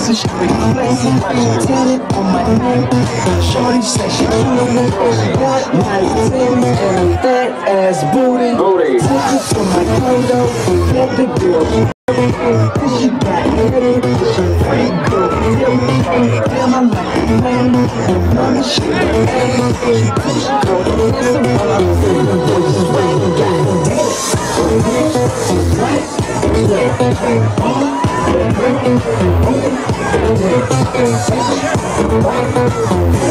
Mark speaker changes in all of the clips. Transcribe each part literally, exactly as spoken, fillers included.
Speaker 1: so she pretty flexing. Tatted on my neck. Shorty said she cute. Got nice titties and a fat ass booty. Take it from my condo. Let the girl. Cause she got headed. Pretty good. Damn, I like it, man. And mama, she got headed. She push girl. It's a while I'm feeling the voices. Wait, god damn it. What?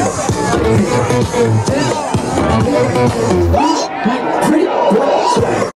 Speaker 1: Pretty